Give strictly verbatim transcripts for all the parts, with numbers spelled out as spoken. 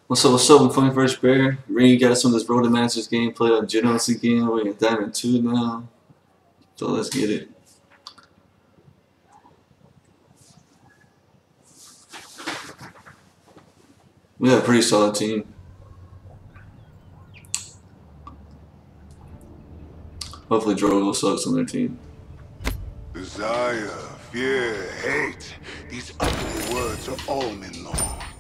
What's up, what's up, I'm Funny Fresh Bear. Bringing you guys some of this Road to Masters gameplay on Genos again. We're in Diamond two now. So let's get it. We have a pretty solid team. Hopefully Drogo sucks on their team. Desire, fear, hate. These ugly words are all men know.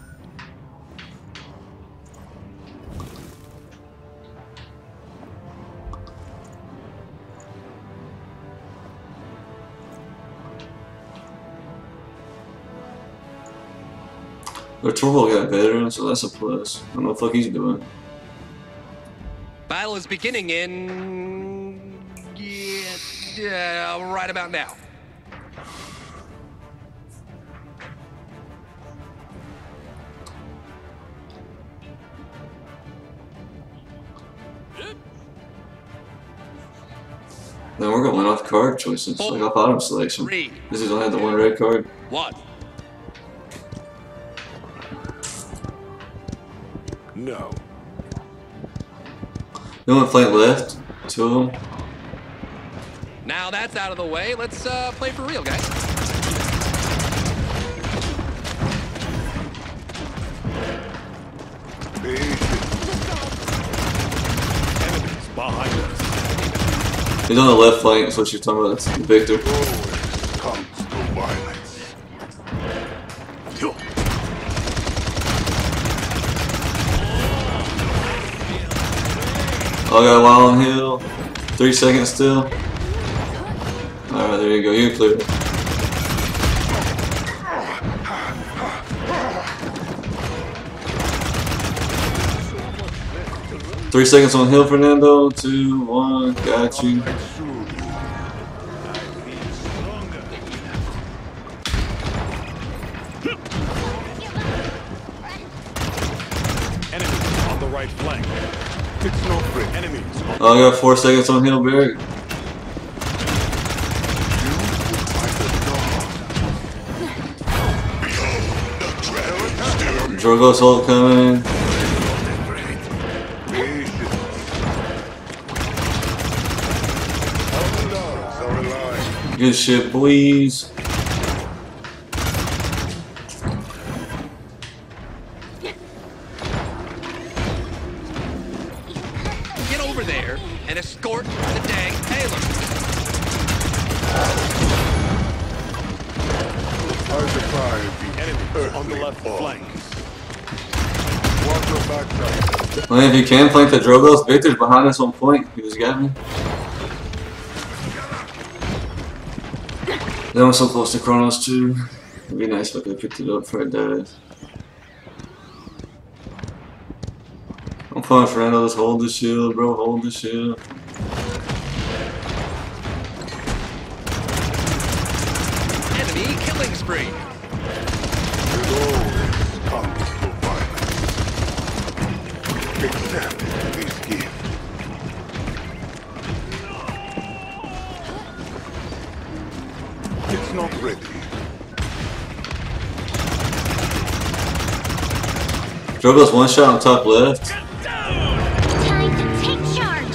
Their Turbo got veteran, so that's a plus. I don't know what the fuck he's doing. Battle is beginning in... Yeah, yeah, right about now. Then we're going off card choices, Four, like off item selection. Three, this is only had the one red card. One. No. The only flank left, two of them. Now that's out of the way. Let's uh, play for real, guys. Enemies behind us. He's on the left flank, that's what you're talking about. That's Victor. Always comes to violence. Oh, I got a while on hill. Three seconds still. Alright, there you go. You're clear. Three seconds on hill, Fernando. Two, one, got you. Enemies on the right flank. It's no threat. Enemies. Oh, I got four seconds on hill, Barry. Drogo's ult coming. Good shit, boys. Get over there and escort the dang Taylor. Hard to find the enemy on the left flank. Walk your backside. Well, if you can flank the Drogos, Victor's behind us on point. He just got me. That was so close to Chronos too. It'd be nice if I could have picked it up before I died. I'm pulling Fernando, just hold the shield, bro, hold the shield. Enemy killing spree. It always comes to violence. Accept this gift. It's not ready. Drogo's one shot on top left. Time to take charge.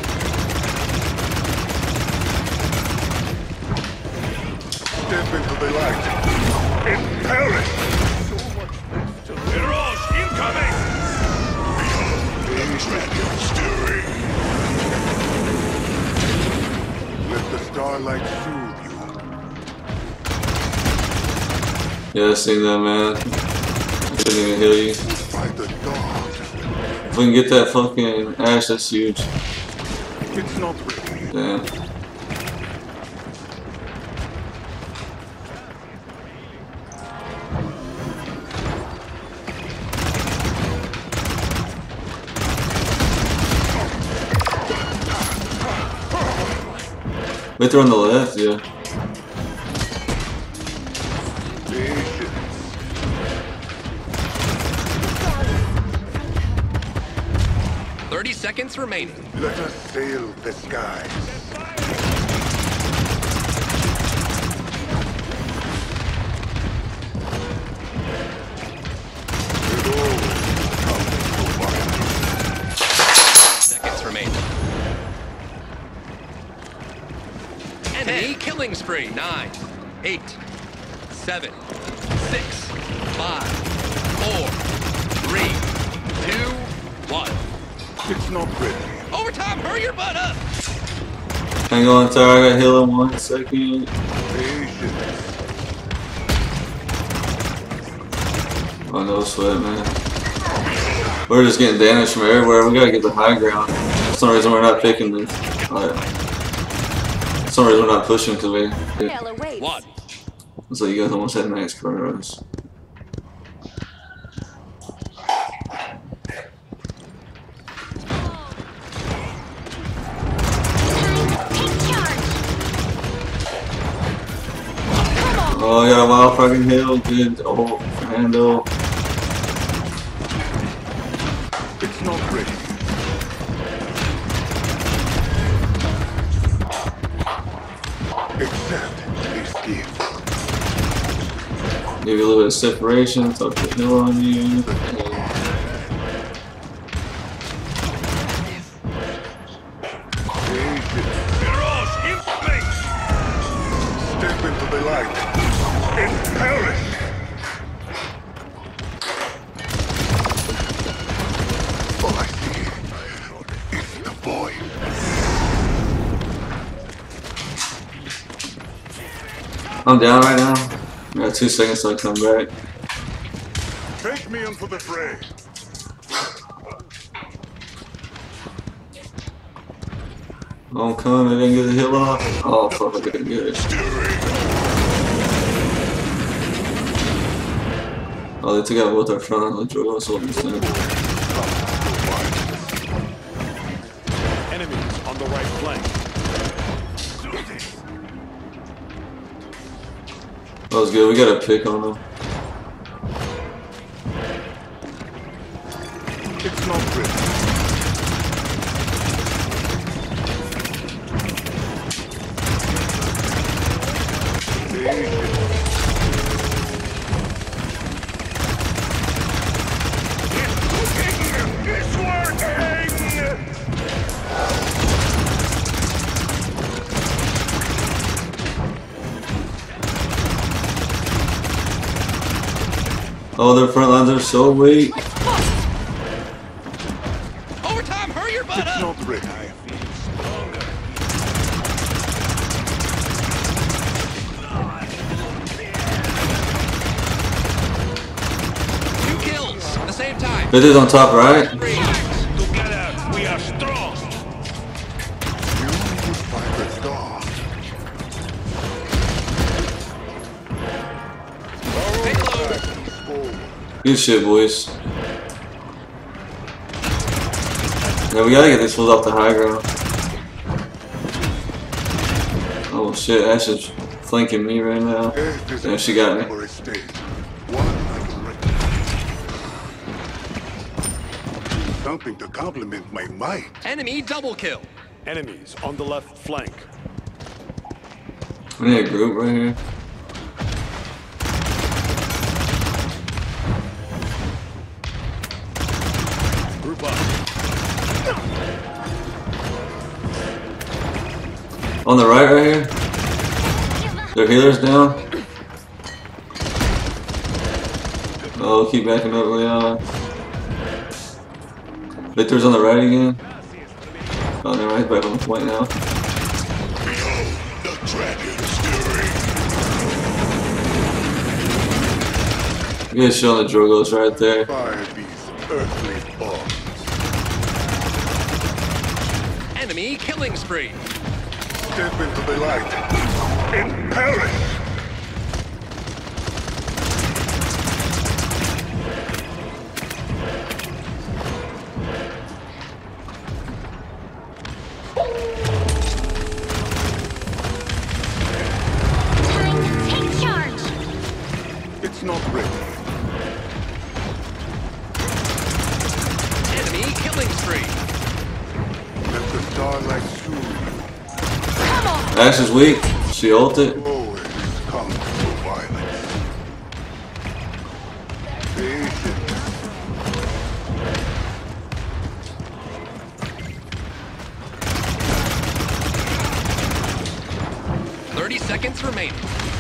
Step into the light. And perish. So much to Mirage incoming. Beyond dragon stirring. Let the starlight soothe you. Yeah, I seen that, man. I couldn't even heal you. By the dawn. If we can get that fucking Ash, that's huge. It's not ready. Damn. Victor on the left, yeah. thirty seconds remaining. Let us sail the skies. It always comes spree. Nine, eight, seven, six, five, four, three, two, one. It's not ready. Overtime, hurry your butt up. Hang on, Tyler. I got heal in one second. Patience. Oh, no sweat, man. We're just getting damage from everywhere. We gotta get the high ground. For some reason, we're not picking the. Uh, for some reason, we're not pushing because we. Hell awaits. One. Looks like you guys almost had max progress. Take charge. Oh, I got a wild fucking heal. Good. Oh, handle. It's not ready. Accept this gift. Give you a little bit of separation. Talk the heal on you. Mirage in place. Step into the light and perish. All I see is the void. I'm down right now. I got two seconds till I come back. Take me into the fray. Oh, I'm coming. Maybe I can get the heal off. Oh, fuck. I didn't get it. Oh, they took out both our front and the drove us over the Enemies on the right flank. That was good. We got a pick on them. It's not ready. It's working! Oh, their front lines are so weak. Overtime, hurry your butt It's up. not ready. Two kills at the same time. It is on top right. Three. Together, we are strong. You would find the star. Payload. Good shit, boys. Yeah, we gotta get these fools off the high ground. Oh shit, Ash is flanking me right now. Yeah, she got me. For a stage. One I can recognize. Something to complement my might. Enemy double kill. Enemies on the left flank. We need a group right here. Group up. On the right right here. Their healer's down. Oh, keep backing up, Leon. Victor's on the right again. Oh, never mind, he's back on the point now. Behold the dragon stirring. You guys showing the Drogos right there. Fire these earthly bombs. Enemy killing spree. Step into the light and perish. Time to take charge. It's not ready. Enemy killing spree. Let the starlight soothe you. Come on. Ash is weak. She ulted. Always comes to violence. Patience. thirty seconds seconds remaining.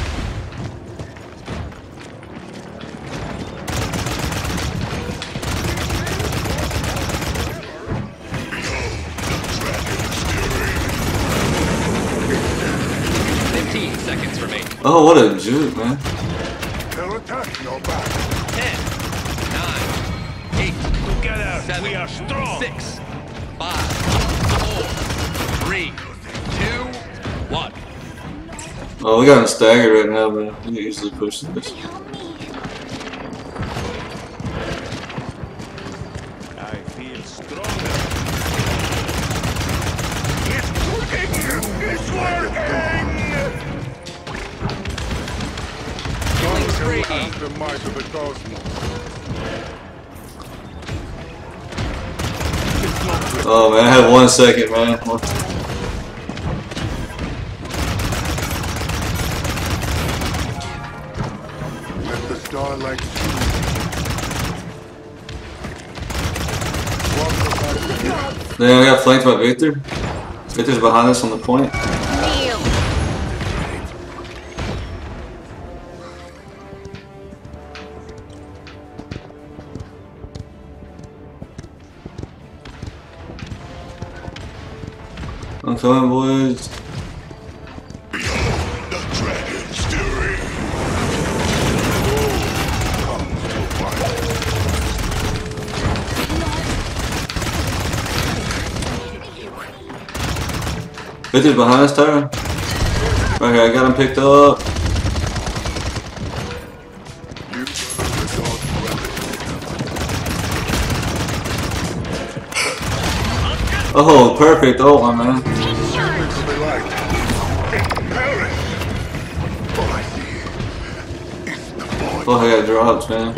Fifteen seconds remaining. Oh, what a juke, man. They're attacking our back. Ten, nine, eight, Together, seven, we are strong. six, five, four, three, two, one. Oh, we got him staggered right now, man. We can easily push this. Help me. I feel stronger. It's working! It's working! Killing spree. The might of the cosmos. Oh, man, I had one second, man. One- Let the starlight Damn, I got flanked by Victor. Victor's behind us on the point. Kneel. I'm coming, boys. the dragon stirring. Comes to fight. Victor's behind us, Tyra. Right here, I got him picked up. You the dog's weapon. Oh, perfect. Oh, my man. Take charge. Into the light. Perish. All I see is the void. Oh, I got dropped, man.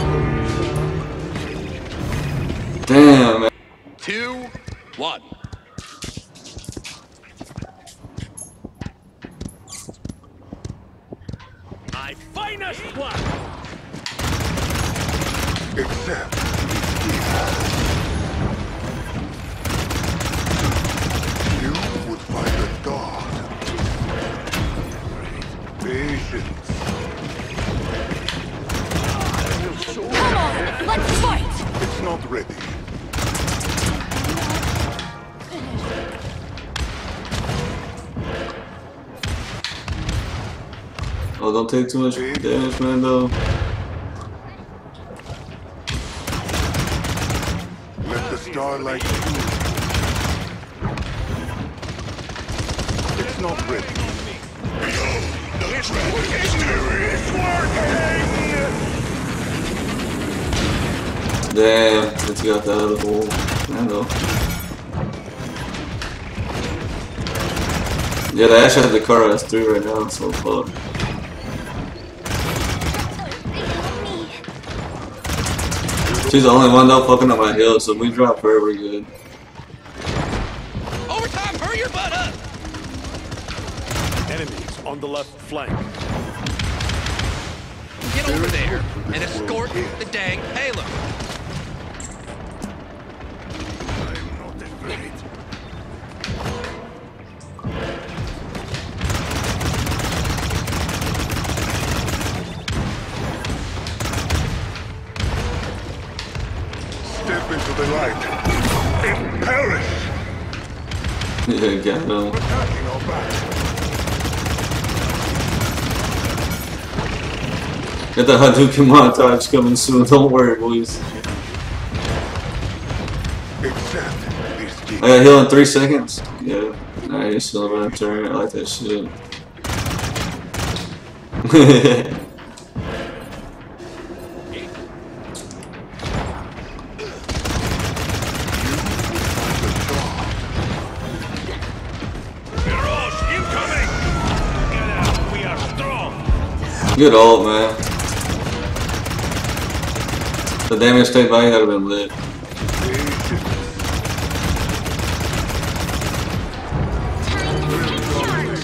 Damn, man. Two, one. My finest one. Except you would find a god. Patience. Come on, let's fight. It's not ready. Oh, don't take too much damage, man, though. Let the starlight shoot. It's not ready. It's working! It's working! Damn, let's get that out of the hole. I know. Yeah, they actually have the car us through right now, so fuck. She's the only one though fucking up my hill, so if we drop her, we're good. Overtime, hurry your butt up. Enemies on the left flank. Get over there and escort the dang payload. I'm not afraid. Step into the light. And perish! Yeah, got him. Attacking our back. Got the Hadouken montage coming soon, don't worry, boys. Except this I game. got heal in three seconds. Yeah, nice, still around turn. I like that shit. Mirage incoming. Together, we are strong. Good ult, man. The damage take value had been lit. Time to take charge.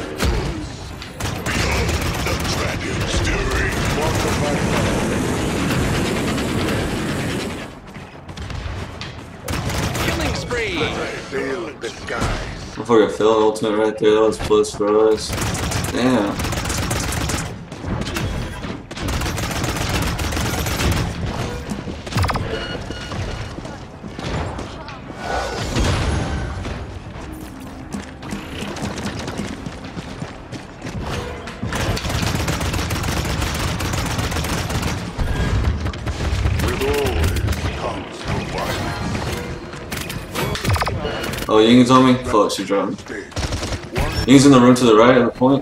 Killing spree. Sail the skies. I fucking fell an ultimate right there. That was plus for us. Damn. Oh, Ying's on me? Fuck, she dropped me. Stage. Ying's in the room to the right of the point.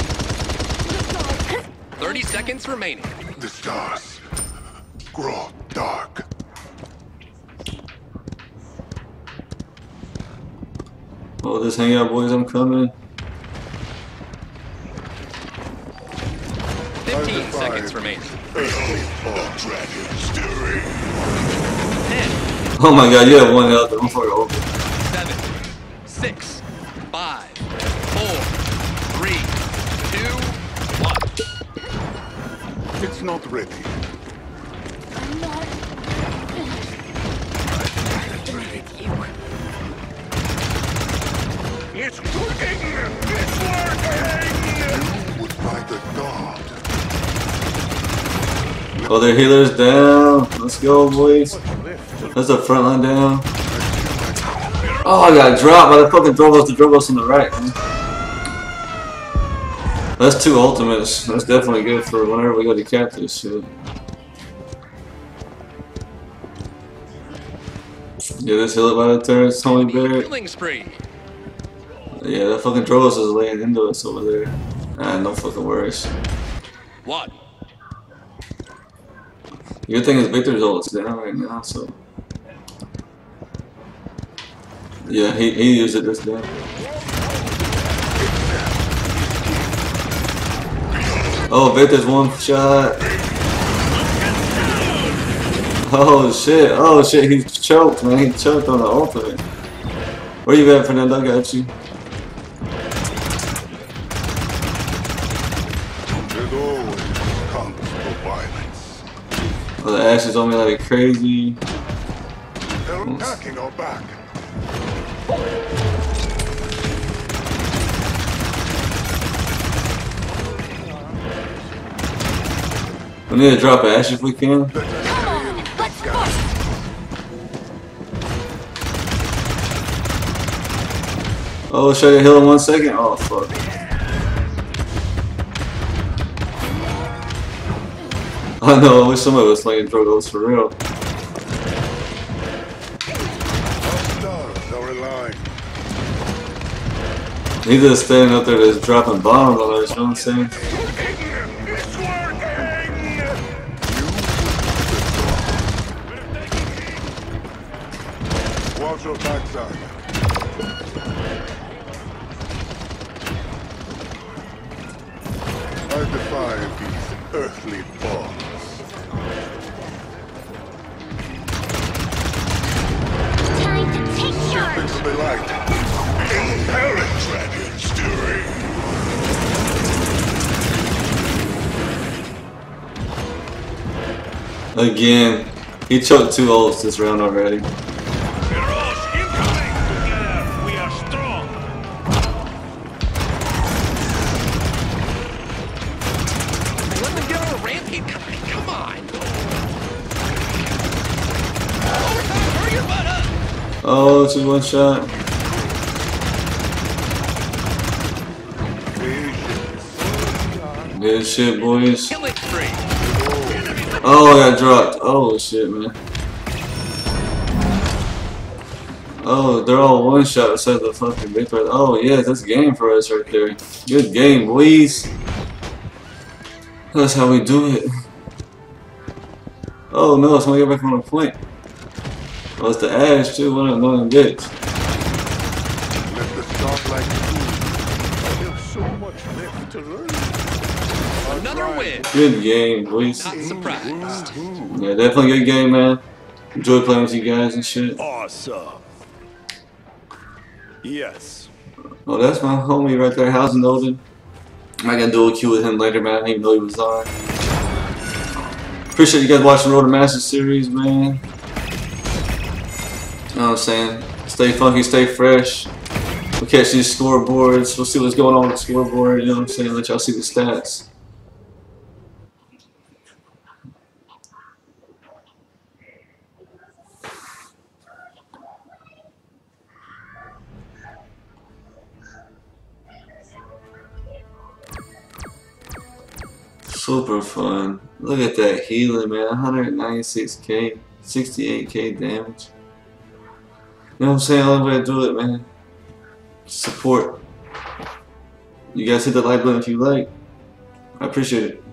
thirty seconds remaining. The stars grow dark. Oh, this hangout, boys, I'm coming. fifteen seconds remaining. Dragon stirring. ten, Oh my god, you have one out there. I'm fucking over. seven, six, five, four, three, two, one. It's not ready. I'm not with you. It's working! It's working! Would fight a god. Oh, their healer's down. Let's go, boys. That's the front line down. Oh, I got dropped by the fucking Drogos. The Drogos on the right, man. That's two ultimates. That's definitely good for whenever we go to cap this shit. Yeah, this healer by the turrets, Tony Barrett. Killing spree. Yeah, that fucking Drogos is laying into us over there. Ah, no fucking worries. One. Good thing is Victor's ult's down right now, so. Yeah, he, he used it this day. Oh, Victor's one shot. Oh shit, oh shit, he's choked, man. He choked on the ultimate. Where you at, Fernando? I got you. There's always comes for violence. Oh, the Ash is on me like crazy. They're attacking our back. We need to drop Ash if we can. Come on, let's fight. Oh, should I heal in one second? Oh, fuck. I know, I wish somebody was playing Drogos for real. Our stars are aligned. He's just standing up there just dropping bombs on us, you know what I'm saying? It's working! Watch your backside. I defy these earthly bombs. Time to take charge. Into the light. Impelling dragon stirring. Again, he choked two ults this round already. Mirage incoming! Together, we are strong! Let them get on a rampage. Come come on. Overtime, hurry your butt up. Oh, it's just one shot. Good shit, boys. Killing spree. Oh, I got dropped. Oh, shit, man. Oh, they're all one shot except the fucking big part. Oh, yeah, that's game for us right there. Good game, boys. That's how we do it. Oh, no, somebody got back on the point. Oh, it's the Ash, too. What an annoying bitch. Let the starlight through. There's so much left to learn. Another win. Good game, boys. Not surprised. Yeah, definitely good game, man. Enjoy playing with you guys and shit. Awesome! Yes. Oh, that's my homie right there, Housen Odin. I got dual queue with him later, man. I didn't even know he was on. Appreciate you guys watching Road to Master series, man. You know what I'm saying? Stay funky, stay fresh. We'll catch these scoreboards. We'll see what's going on with the scoreboard. You know what I'm saying? Let y'all see the stats. Super fun. Look at that healing, man. one hundred ninety-six K, sixty-eight K damage. You know what I'm saying? Only way to do it, man. Support. You guys hit the like button if you like. I appreciate it.